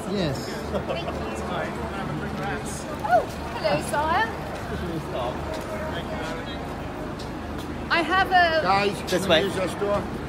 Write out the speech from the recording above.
Yes. Thank you. Oh, hello, sire. I have a... Guys, This can way. we use your store?